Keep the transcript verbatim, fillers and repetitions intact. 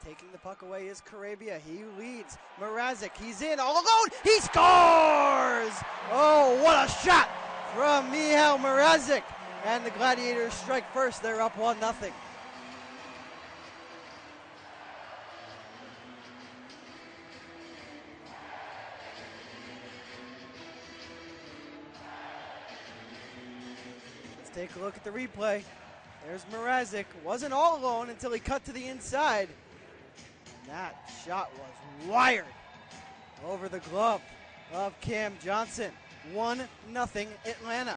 Taking the puck away is Karabia. He leads. Mrázik, he's in all alone. He scores! Oh, what a shot from Michal Mrázik. And the Gladiators strike first. They're up one nothing. Let's take a look at the replay. There's Mrázik. Wasn't all alone until he cut to the inside. And that shot was wired over the glove of Cam Johnson. one nothing Atlanta.